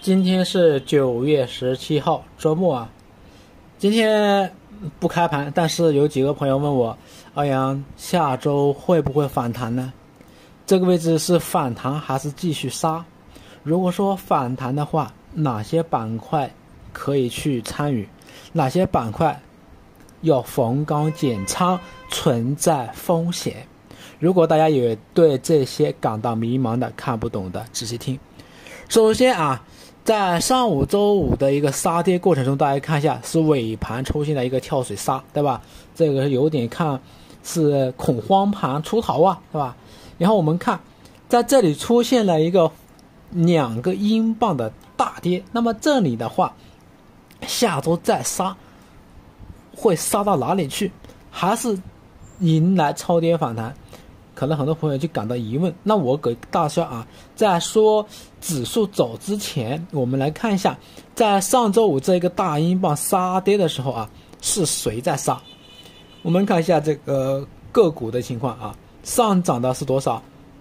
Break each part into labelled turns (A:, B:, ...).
A: 今天是9月17号，周末啊。今天不开盘，但是有几个朋友问我，欧阳下周会不会反弹呢？这个位置是反弹还是继续杀？如果说反弹的话，哪些板块可以去参与？哪些板块要逢高减仓，存在风险？如果大家也对这些感到迷茫的、看不懂的，仔细听。首先啊，在上午周五的一个杀跌过程中，大家看一下是尾盘出现了一个跳水杀，对吧？这个有点看是恐慌盘出逃啊，对吧？然后我们看在这里出现了一个2个英镑的大跌，那么这里的话下周再杀会杀到哪里去？还是迎来超跌反弹？可能很多朋友就感到疑问。那我给大家啊，在说指数走之前，我们来看一下，在上周五这个大英镑杀跌的时候啊，是谁在杀？我们看一下这个个股的情况啊，上涨的是多少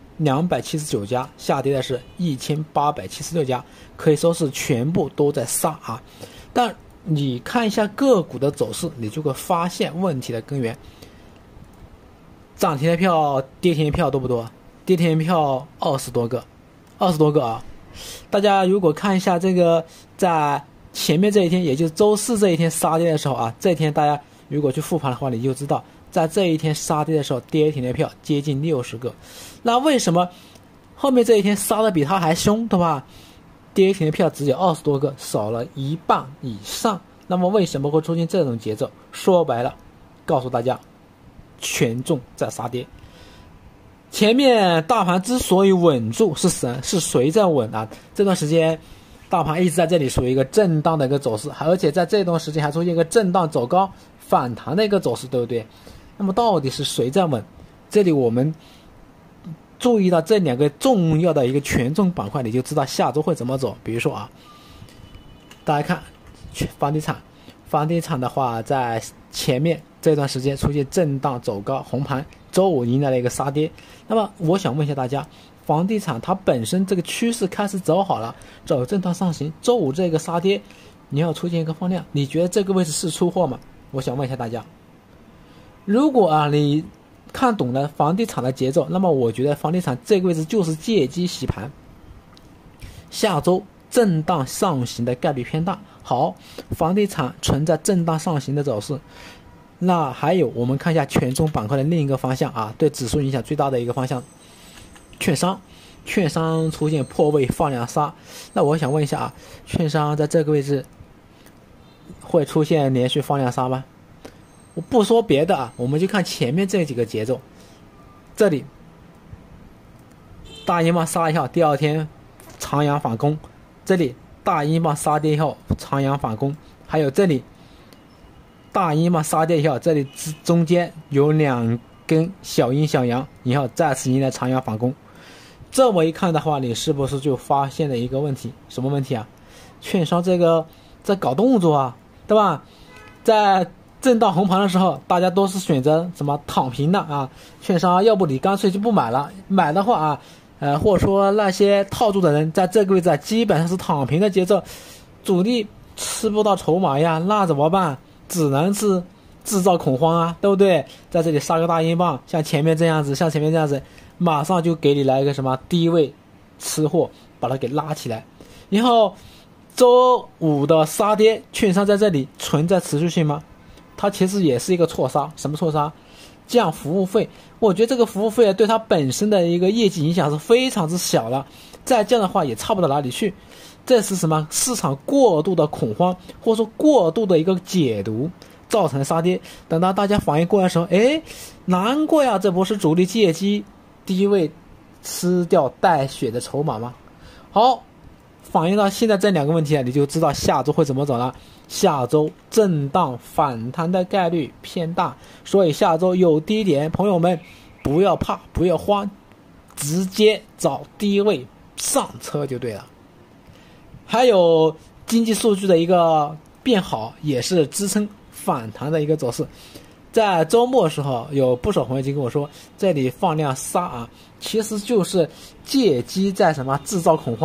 A: ？279家，下跌的是1876家，可以说是全部都在杀啊。但你看一下个股的走势，你就会发现问题的根源。涨停的票、跌停的票多不多？跌停的票20多个啊！大家如果看一下这个，在前面这一天，也就是周四这一天杀跌的时候啊，这一天大家如果去复盘的话，你就知道，在这一天杀跌的时候，跌停的票接近60个。那为什么后面这一天杀的比它还凶，对吧？跌停的票只有20多个，少了一半以上。那么为什么会出现这种节奏？说白了，告诉大家，权重在杀跌。前面大盘之所以稳住，是谁在稳啊？这段时间大盘一直在这里属于一个震荡的一个走势，而且在这段时间还出现一个震荡走高反弹的一个走势，对不对？那么到底是谁在稳？这里我们注意到这2个重要的一个权重板块，你就知道下周会怎么走。比如说啊，大家看房地产的话，在前面这段时间出现震荡走高红盘，周五迎来了一个杀跌。那么我想问一下大家，房地产它本身这个趋势开始走好了，走震荡上行，周五这个杀跌你要出现一个放量，你觉得这个位置是出货吗？我想问一下大家，如果啊你看懂了房地产的节奏，那么我觉得房地产这个位置就是借机洗盘，下周震荡上行的概率偏大。好，房地产存在震荡上行的走势。那还有我们看一下权重板块的另一个方向啊，对指数影响最大的一个方向，券商出现破位放量杀。那我想问一下啊，券商在这个位置会出现连续放量杀吗？我不说别的啊，我们就看前面这几个节奏。这里大英镑杀一号，第二天长阳反攻，这里大英镑杀跌以后长阳反攻，还有这里大英镑杀跌以后，这里中间有2根小阴小阳，然后再次迎来长阳反攻。这么一看的话，你是不是就发现了一个问题？什么问题啊？券商这个在搞动作啊，对吧？在震荡红盘的时候，大家都是选择什么躺平的啊？券商要不你干脆就不买了，买的话啊，或者说那些套住的人，在这个位置基本上是躺平的节奏，主力吃不到筹码呀，那怎么办？只能是制造恐慌啊，对不对？在这里杀个大英镑，像前面这样子，马上就给你来一个什么低位吃货，把它给拉起来。然后周五的杀跌，券商在这里存在持续性吗？它其实也是一个错杀。什么错杀？降服务费。我觉得这个服务费对它本身的一个业绩影响是非常之小了，再降的话也差不到哪里去。这是什么？市场过度的恐慌，或者说过度的一个解读造成的杀跌。等到大家反应过来的时候，难怪啊，这不是主力借机低位吃掉带血的筹码吗？好，反映到现在这2个问题啊，你就知道下周会怎么走了。下周震荡反弹的概率偏大，所以下周有低点，朋友们不要怕，不要慌，直接找低位上车就对了。还有经济数据的一个变好，也是支撑反弹的一个走势。在周末的时候，有不少朋友就跟我说，这里放量杀啊，其实就是借机在什么制造恐慌，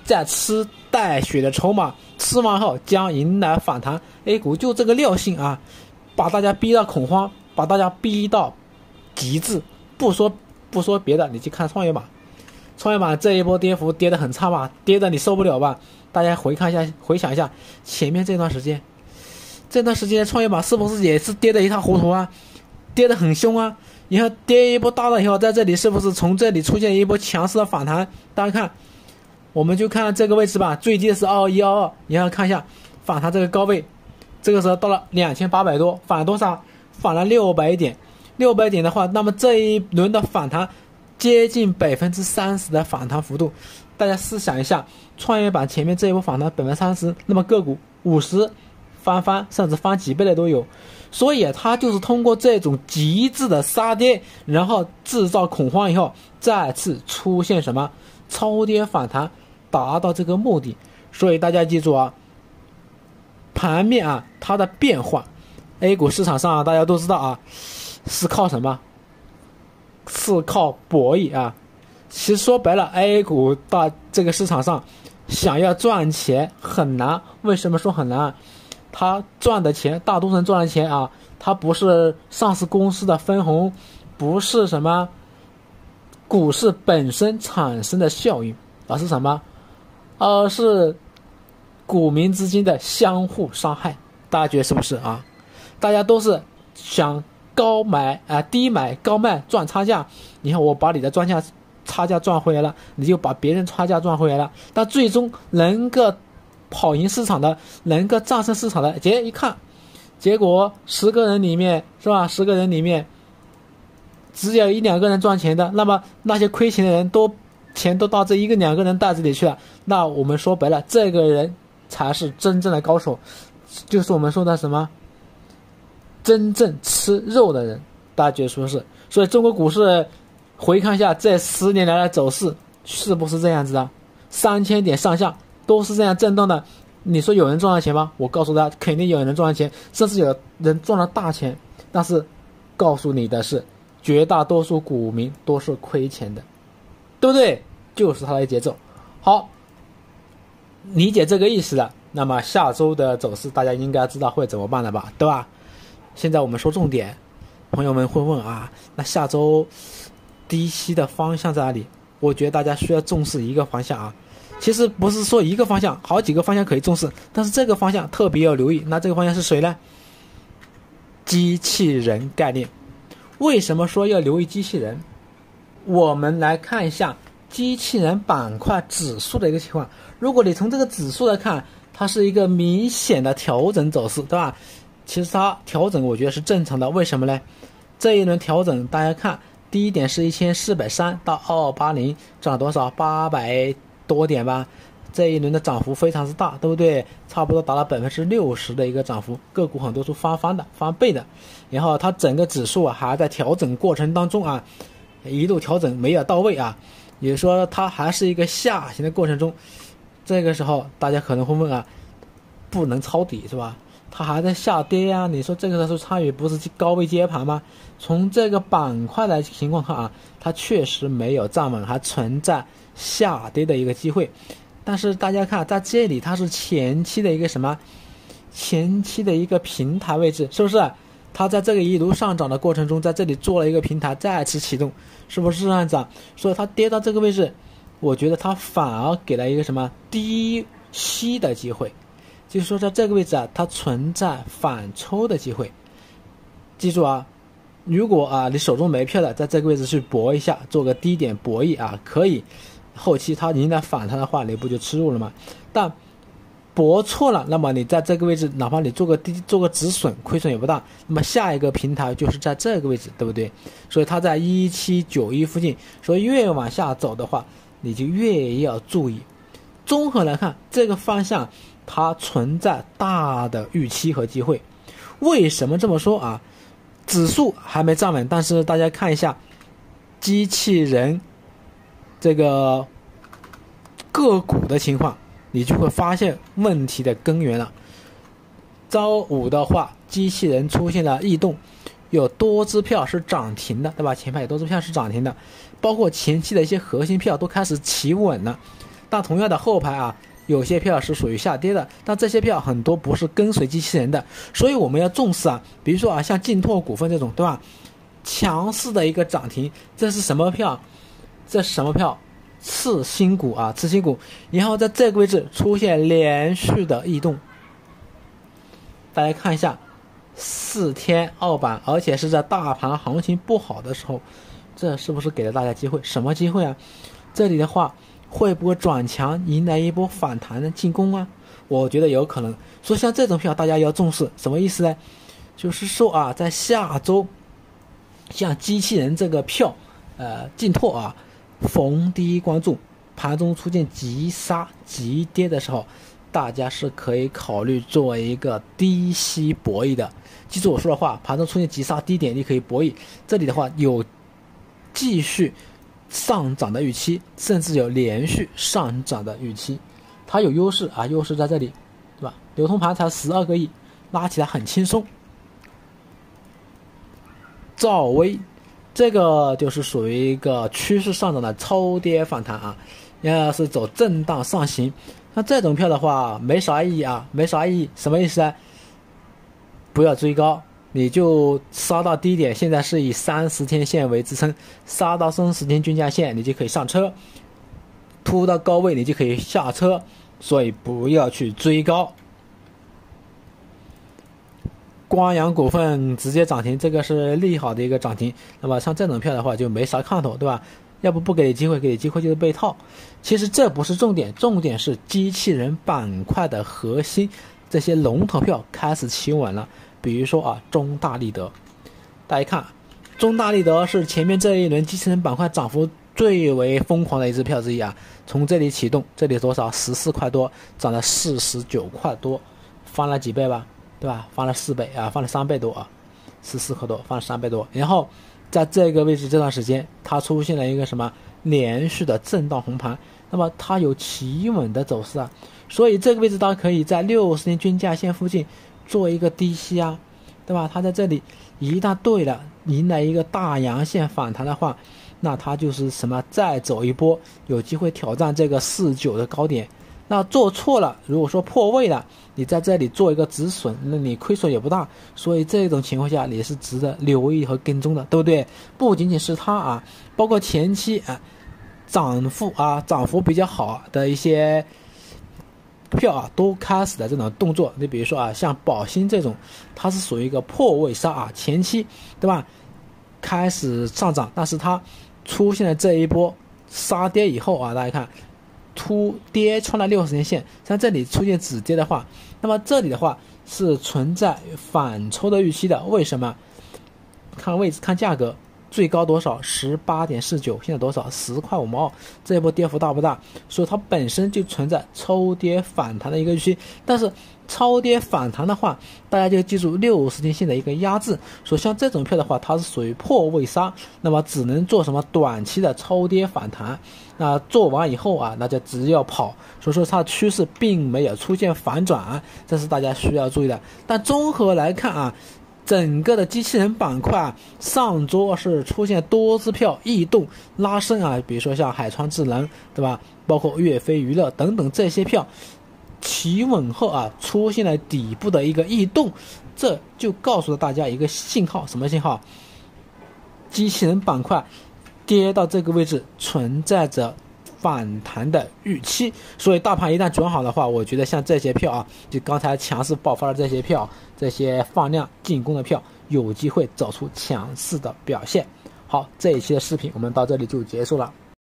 A: 再吃带血的筹码，吃完后将迎来反弹。A 股就这个尿性啊，把大家逼到恐慌，把大家逼到极致。不说别的，你去看创业板，创业板这一波跌幅跌得很差吧，跌得你受不了吧？大家回想一下前面这段时间创业板是不是也是跌得一塌糊涂啊，跌得很凶啊？然后跌一波大了以后，在这里是不是从这里出现一波强势的反弹？大家看，我们就看这个位置吧，最低的是22122，然后看一下反弹这个高位，这个时候到了2800多，反了多少？反了600点。600点的话，那么这一轮的反弹接近30%的反弹幅度。大家试想一下，创业板前面这一波反弹30%，那么个股50翻甚至翻几倍的都有。所以它就是通过这种极致的杀跌，然后制造恐慌以后，再次出现什么超跌反弹，达到这个目的。所以大家记住啊，盘面啊它的变化 ，A 股市场上啊大家都知道啊，是靠什么？是靠博弈啊。其实说白了 ，A 股到这个市场上想要赚钱很难。为什么说很难？他赚的钱，大多数人赚的钱啊，它不是上市公司的分红，不是什么股市本身产生的效应，而是什么？而是股民之间的相互伤害。大家觉得是不是啊？大家都是想低买高卖赚差价，你看我把你的差价赚回来了，你就把别人差价赚回来了，但最终能够跑赢市场的，能够战胜市场的，一看，结果10个人里面是吧？10个人里面只有1-2个人赚钱的，那么那些亏钱的人钱都到这1-2个人袋子里去了。那我们说白了，这个人才是真正的高手，就是我们说的什么？真正吃肉的人。大家觉得是不是？所以中国股市回看一下这10年来的走势，是不是这样子的？3000点上下都是这样震动的。你说有人赚了钱吗？我告诉大家，肯定有人赚了钱，甚至有人赚了大钱。但是告诉你的是，绝大多数股民都是亏钱的，对不对？就是它的节奏。好，理解这个意思了，那么下周的走势大家应该知道会怎么办了吧，对吧？现在我们说重点，朋友们会问啊，那下周低吸的方向在哪里？我觉得大家需要重视一个方向啊。其实不是说一个方向，好几个方向可以重视，但是这个方向特别要留意。那这个方向是谁呢？机器人概念。为什么说要留意机器人？我们来看一下机器人板块指数的一个情况。如果你从这个指数来看，它是一个明显的调整走势，对吧？其实它调整我觉得是正常的。为什么呢？这一轮调整大家看，第一点是1430到2280，涨了多少？800多点吧。这一轮的涨幅非常之大，对不对？差不多达到60%的一个涨幅，个股很多都翻倍的。然后它整个指数啊还在调整过程当中啊，一路调整没有到位啊，也就是说它还是一个下行的过程中。这个时候大家可能会问啊，不能抄底是吧？它还在下跌啊，你说这个时候参与不是高位接盘吗？从这个板块的情况看啊，它确实没有站稳，还存在下跌的一个机会。但是大家看在这里，它是前期的一个什么？前期的一个平台位置，是不是？它在这个一路上涨的过程中，在这里做了一个平台，再次启动，是不是这样子啊？所以它跌到这个位置，我觉得它反而给了一个什么低吸的机会，就是说在这个位置啊，它存在反抽的机会。记住啊，如果啊你手中没票的，在这个位置去搏一下，做个低点博弈啊，可以。后期它迎来反弹的话，你不就吃肉了吗？但搏错了，那么你在这个位置，哪怕你做个止损，亏损也不大。那么下一个平台就是在这个位置，对不对？所以它在1791附近，所以越往下走的话，你就越要注意。综合来看，这个方向它存在大的预期和机会。为什么这么说啊？指数还没站稳，但是大家看一下机器人这个个股的情况，你就会发现问题的根源了。周五的话，机器人出现了异动，有多只票是涨停的，对吧？前排有多只票是涨停的，包括前期的一些核心票都开始企稳了。 但同样的后排啊，有些票是属于下跌的，但这些票很多不是跟随机器人的，所以我们要重视啊。比如说啊，像劲拓股份这种，对吧？强势的一个涨停，这是什么票？这是什么票？次新股啊，次新股。然后在这个位置出现连续的异动，大家看一下，4天澳板，而且是在大盘行情不好的时候，这是不是给了大家机会？什么机会啊？这里的话，会不会转强，迎来一波反弹的进攻啊？我觉得有可能。所以像这种票，大家要重视。什么意思呢？就是说啊，在下周，像机器人这个票，劲拓啊，逢低关注，盘中出现急杀急跌的时候，大家是可以考虑做一个低吸博弈的。记住我说的话，盘中出现急杀低点，你可以博弈。这里的话有继续上涨的预期，甚至有连续上涨的预期，它有优势啊，优势在这里，对吧？流通盘才12个亿，拉起来很轻松。兆威，这个就是属于一个趋势上涨的超跌反弹啊，要是走震荡上行，那这种票的话没啥意义啊，没啥意义。什么意思呢？不要追高。你就杀到低点，现在是以30天线为支撑，杀到30天均价线，你就可以上车；突到高位，你就可以下车。所以不要去追高。光阳股份直接涨停，这个是利好的一个涨停。那么像这种票的话，就没啥看头，对吧？要不给你机会，给你机会就是被套。其实这不是重点，重点是机器人板块的核心，这些龙头票开始企稳了。比如说啊，中大立德，大家看，中大立德是前面这一轮机器人板块涨幅最为疯狂的一只票之一啊。从这里启动，这里多少？14块多，涨了49块多，翻了几倍吧，对吧？翻了4倍啊，翻了3倍多啊，14块多，翻了3倍多。然后在这个位置这段时间，它出现了一个什么连续的震荡红盘，那么它有企稳的走势啊，所以这个位置大家可以在60天均价线附近做一个低吸啊，对吧？它在这里一旦对了，迎来一个大阳线反弹的话，那它就是什么再走一波，有机会挑战这个49的高点。那做错了，如果说破位了，你在这里做一个止损，那你亏损也不大，所以这种情况下你是值得留意和跟踪的，对不对？不仅仅是它啊，包括前期啊涨幅比较好的一些票啊，都开始的这种动作。你比如说啊，像宝兴这种，它是属于一个破位杀啊，前期对吧，开始上涨，但是它出现了这一波杀跌以后啊，大家看跌穿了60天线，像这里出现止跌的话，那么这里的话是存在反抽的预期的。为什么？看位置，看价格，最高多少？18.49，现在多少？10块5毛。这一波跌幅大不大？所以它本身就存在抽跌反弹的一个预期。但是超跌反弹的话，大家就记住60天线的一个压制。所以像这种票的话，它是属于破位杀，那么只能做什么短期的超跌反弹。那做完以后啊，那就只要跑。所以说它的趋势并没有出现反转，这是大家需要注意的。但综合来看啊，整个的机器人板块啊，上周是出现多支票异动拉升啊，比如说像海川智能，对吧？包括岳飞娱乐等等这些票企稳后啊，出现了底部的一个异动，这就告诉了大家一个信号，什么信号？机器人板块跌到这个位置，存在着反弹的预期，所以大盘一旦转好的话，我觉得像这些票啊，就刚才强势爆发的这些票，这些放量进攻的票，有机会走出强势的表现。好，这一期的视频我们到这里就结束了。